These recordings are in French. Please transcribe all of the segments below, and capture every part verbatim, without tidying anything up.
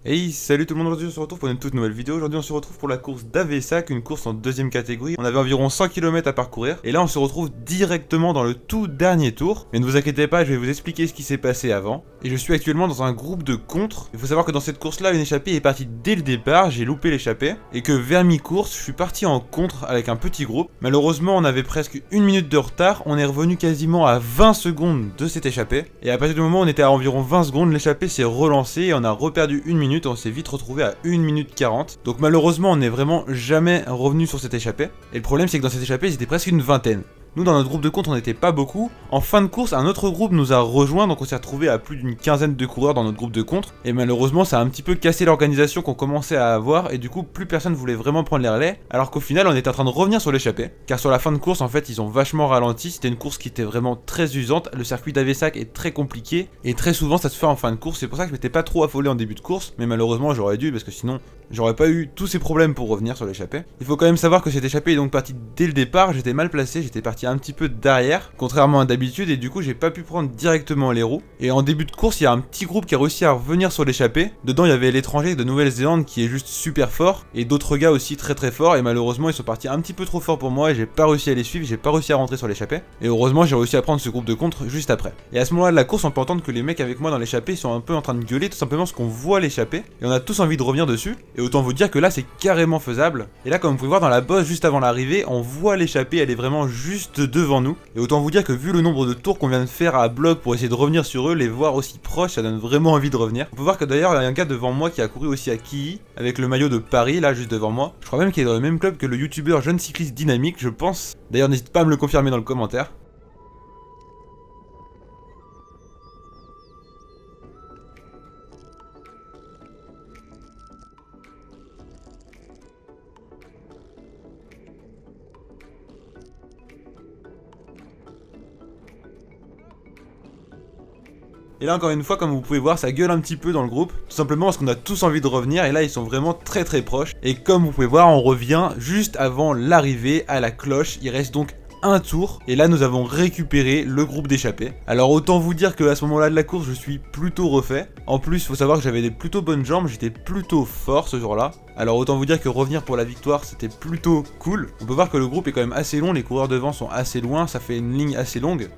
Hey, salut tout le monde, aujourd'hui on se retrouve pour une toute nouvelle vidéo. Aujourd'hui on se retrouve pour la course d'Avesac, une course en deuxième catégorie. On avait environ cent kilomètres à parcourir et là on se retrouve directement dans le tout dernier tour. Mais ne vous inquiétez pas, je vais vous expliquer ce qui s'est passé avant. Et je suis actuellement dans un groupe de contre. Il faut savoir que dans cette course là, une échappée est partie dès le départ, j'ai loupé l'échappée. Et que vers mi-course, je suis parti en contre avec un petit groupe. Malheureusement on avait presque une minute de retard, on est revenu quasiment à vingt secondes de cette échappée. Et à partir du moment où on était à environ vingt secondes, l'échappée s'est relancée et on a reperdu une minute. On s'est vite retrouvé à une minute quarante. Donc malheureusement on n'est vraiment jamais revenu sur cette échappée. Et le problème c'est que dans cette échappée ils étaient presque une vingtaine. Nous dans notre groupe de contre on n'était pas beaucoup. En fin de course un autre groupe nous a rejoint, donc on s'est retrouvé à plus d'une quinzaine de coureurs dans notre groupe de contre. Et malheureusement ça a un petit peu cassé l'organisation qu'on commençait à avoir. Et du coup plus personne voulait vraiment prendre les relais. Alors qu'au final on était en train de revenir sur l'échappée. Car sur la fin de course en fait ils ont vachement ralenti. C'était une course qui était vraiment très usante. Le circuit d'Avesac est très compliqué. Et très souvent ça se fait en fin de course. C'est pour ça que je m'étais pas trop affolé en début de course. Mais malheureusement j'aurais dû parce que sinon j'aurais pas eu tous ces problèmes pour revenir sur l'échappée. Il faut quand même savoir que cette échappée est donc partie dès le départ. J'étais mal placé, j'étais parti un petit peu derrière, contrairement à d'habitude, et du coup j'ai pas pu prendre directement les roues. Et en début de course il y a un petit groupe qui a réussi à revenir sur l'échappée. Dedans il y avait l'étranger de Nouvelle-Zélande qui est juste super fort, et d'autres gars aussi très très forts, et malheureusement ils sont partis un petit peu trop fort pour moi et j'ai pas réussi à les suivre, j'ai pas réussi à rentrer sur l'échappée. Et heureusement j'ai réussi à prendre ce groupe de contre juste après. Et à ce moment là de la course on peut entendre que les mecs avec moi dans l'échappée sont un peu en train de gueuler tout simplement parce qu'on voit l'échappée, et on a tous envie de revenir dessus. Et autant vous dire que là c'est carrément faisable. Et là comme vous pouvez voir dans la bosse juste avant l'arrivée, on voit l'échappée, elle est vraiment juste devant nous. Et autant vous dire que vu le nombre de tours qu'on vient de faire à bloc pour essayer de revenir sur eux, les voir aussi proches, ça donne vraiment envie de revenir. On peut voir que d'ailleurs il y a un gars devant moi qui a couru aussi à Quilly avec le maillot de Paris là juste devant moi. Je crois même qu'il est dans le même club que le youtubeur jeune cycliste dynamique je pense. D'ailleurs n'hésite pas à me le confirmer dans le commentaire. Et là encore une fois comme vous pouvez voir ça gueule un petit peu dans le groupe, tout simplement parce qu'on a tous envie de revenir et là ils sont vraiment très très proches. Et comme vous pouvez voir on revient juste avant l'arrivée à la cloche, il reste donc un tour et là nous avons récupéré le groupe d'échappés. Alors autant vous dire que à ce moment là de la course je suis plutôt refait. En plus il faut savoir que j'avais des plutôt bonnes jambes, j'étais plutôt fort ce jour là. Alors autant vous dire que revenir pour la victoire c'était plutôt cool. On peut voir que le groupe est quand même assez long, les coureurs devant sont assez loin, ça fait une ligne assez longue.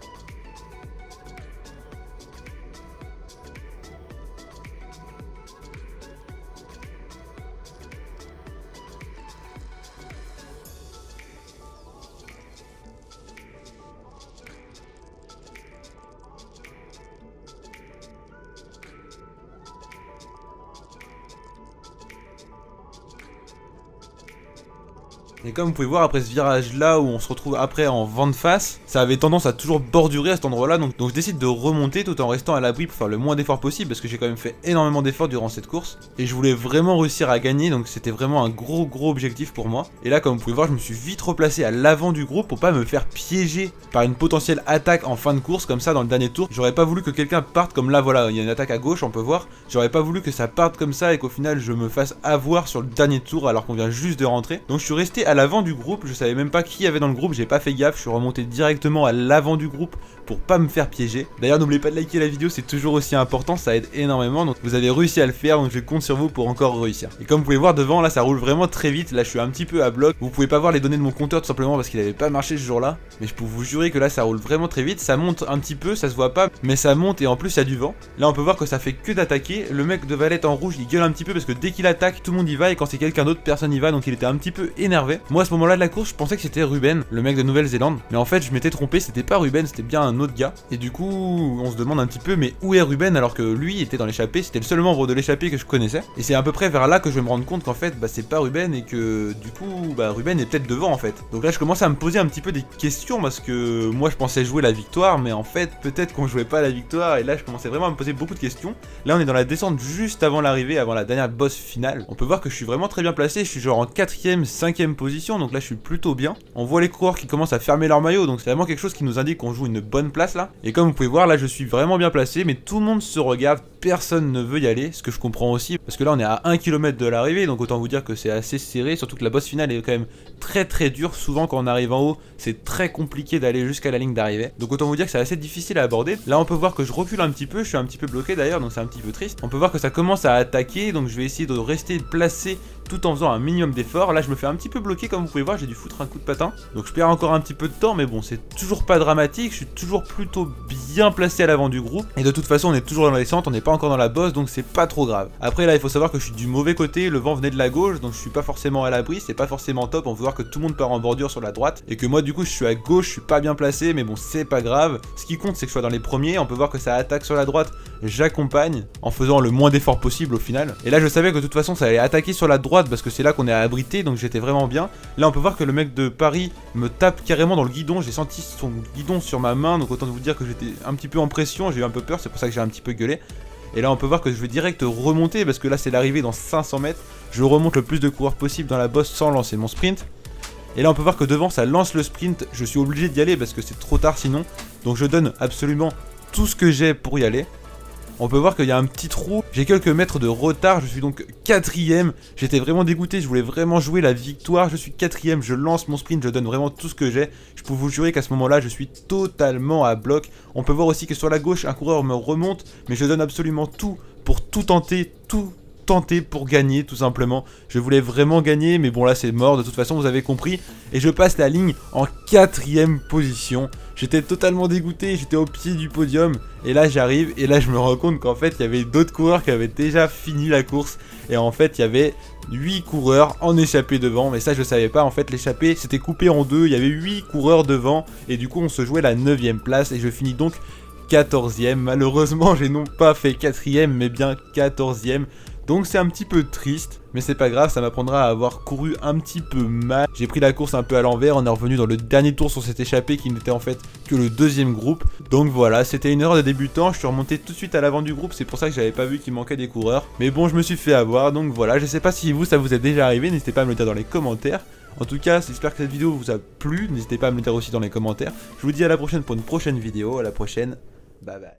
Et comme vous pouvez voir après ce virage là où on se retrouve après en vent de face, ça avait tendance à toujours bordurer à cet endroit là, donc, donc je décide de remonter tout en restant à l'abri pour faire le moins d'efforts possible parce que j'ai quand même fait énormément d'efforts durant cette course. Et je voulais vraiment réussir à gagner, donc c'était vraiment un gros gros objectif pour moi. Et là comme vous pouvez voir je me suis vite replacé à l'avant du groupe pour pas me faire piéger par une potentielle attaque en fin de course comme ça dans le dernier tour. J'aurais pas voulu que quelqu'un parte comme là, voilà, il y a une attaque à gauche on peut voir. J'aurais pas voulu que ça parte comme ça et qu'au final je me fasse avoir sur le dernier tour alors qu'on vient juste de rentrer. Donc je suis resté à l'avant du groupe, je savais même pas qui y avait dans le groupe, j'ai pas fait gaffe, je suis remonté directement à l'avant du groupe pour pas me faire piéger. D'ailleurs n'oubliez pas de liker la vidéo, c'est toujours aussi important, ça aide énormément, donc vous avez réussi à le faire, donc je compte sur vous pour encore réussir. Et comme vous pouvez voir devant là ça roule vraiment très vite, là je suis un petit peu à bloc, vous pouvez pas voir les données de mon compteur tout simplement parce qu'il avait pas marché ce jour là, mais je peux vous jurer que là ça roule vraiment très vite, ça monte un petit peu, ça se voit pas, mais ça monte et en plus il y a du vent. Là on peut voir que ça fait que d'attaquer, le mec de Valette en rouge il gueule un petit peu parce que dès qu'il attaque tout le monde y va et quand c'est quelqu'un d'autre personne y va, donc il était un petit peu énervé. Moi à ce moment là de la course je pensais que c'était Ruben, le mec de Nouvelle-Zélande, mais en fait je m'étais trompé, c'était pas Ruben, c'était bien un autre gars. Et du coup on se demande un petit peu mais où est Ruben alors que lui était dans l'échappée, c'était le seul membre de l'échappée que je connaissais. Et c'est à peu près vers là que je vais me rendre compte qu'en fait bah c'est pas Ruben et que du coup bah Ruben est peut-être devant en fait. Donc là je commence à me poser un petit peu des questions parce que moi je pensais jouer la victoire mais en fait peut-être qu'on jouait pas la victoire et là je commençais vraiment à me poser beaucoup de questions. Là on est dans la descente juste avant l'arrivée, avant la dernière boss finale. On peut voir que je suis vraiment très bien placé, je suis genre en quatrième, cinquième position. position, donc là je suis plutôt bien. On voit les coureurs qui commencent à fermer leur maillot, donc c'est vraiment quelque chose qui nous indique qu'on joue une bonne place là. Et comme vous pouvez voir, là je suis vraiment bien placé, mais tout le monde se regarde, personne ne veut y aller, ce que je comprends aussi, parce que là on est à un kilomètre de l'arrivée, donc autant vous dire que c'est assez serré, surtout que la bosse finale est quand même très très dure. Souvent quand on arrive en haut, c'est très compliqué d'aller jusqu'à la ligne d'arrivée, donc autant vous dire que c'est assez difficile à aborder. Là on peut voir que je recule un petit peu, je suis un petit peu bloqué d'ailleurs, donc c'est un petit peu triste. On peut voir que ça commence à attaquer, donc je vais essayer de rester placé tout en faisant un minimum d'efforts. Là je me fais un petit peu bloquer, comme vous pouvez voir, j'ai dû foutre un coup de patin, donc je perds encore un petit peu de temps, mais bon, c'est toujours pas dramatique, je suis toujours plutôt bien placé à l'avant du groupe, et de toute façon on est toujours dans les descente, on n'est pas encore dans la bosse, donc c'est pas trop grave. Après là il faut savoir que je suis du mauvais côté, le vent venait de la gauche, donc je suis pas forcément à l'abri, c'est pas forcément top. On peut voir que tout le monde part en bordure sur la droite, et que moi du coup je suis à gauche, je suis pas bien placé, mais bon c'est pas grave. Ce qui compte c'est que je sois dans les premiers. On peut voir que ça attaque sur la droite, j'accompagne en faisant le moins d'efforts possible au final. Et là je savais que de toute façon ça allait attaquer sur la droite parce que c'est là qu'on est abrité, donc j'étais vraiment bien. Là on peut voir que le mec de Paris me tape carrément dans le guidon, j'ai senti son guidon sur ma main, donc autant vous dire que j'étais un petit peu en pression, j'ai eu un peu peur, c'est pour ça que j'ai un petit peu gueulé. Et là on peut voir que je vais direct remonter parce que là c'est l'arrivée dans cinq cents mètres. Je remonte le plus de coureurs possible dans la bosse sans lancer mon sprint. Et là on peut voir que devant ça lance le sprint, je suis obligé d'y aller parce que c'est trop tard sinon. Donc je donne absolument tout ce que j'ai pour y aller. On peut voir qu'il y a un petit trou, j'ai quelques mètres de retard, je suis donc quatrième. J'étais vraiment dégoûté, je voulais vraiment jouer la victoire, je suis quatrième, je lance mon sprint, je donne vraiment tout ce que j'ai. Je peux vous jurer qu'à ce moment là je suis totalement à bloc. On peut voir aussi que sur la gauche un coureur me remonte, mais je donne absolument tout pour tout tenter, tout tenter pour gagner tout simplement. Je voulais vraiment gagner, mais bon là c'est mort, de toute façon vous avez compris. Et je passe la ligne en quatrième position. J'étais totalement dégoûté, j'étais au pied du podium. Et là j'arrive, et là je me rends compte qu'en fait il y avait d'autres coureurs qui avaient déjà fini la course. Et en fait il y avait huit coureurs en échappée devant, mais ça je savais pas. En fait l'échappée c'était coupé en deux, il y avait huit coureurs devant. Et du coup on se jouait la neuvième place, et je finis donc quatorzième. Malheureusement j'ai non pas fait quatrième, mais bien quatorzième. Donc c'est un petit peu triste, mais c'est pas grave, ça m'apprendra à avoir couru un petit peu mal. J'ai pris la course un peu à l'envers, on est revenu dans le dernier tour sur cette échappée qui n'était en fait que le deuxième groupe. Donc voilà, c'était une erreur de débutant, je suis remonté tout de suite à l'avant du groupe, c'est pour ça que j'avais pas vu qu'il manquait des coureurs. Mais bon, je me suis fait avoir, donc voilà, je sais pas si vous, ça vous est déjà arrivé, n'hésitez pas à me le dire dans les commentaires. En tout cas, j'espère que cette vidéo vous a plu, n'hésitez pas à me le dire aussi dans les commentaires. Je vous dis à la prochaine pour une prochaine vidéo, à la prochaine, bye bye.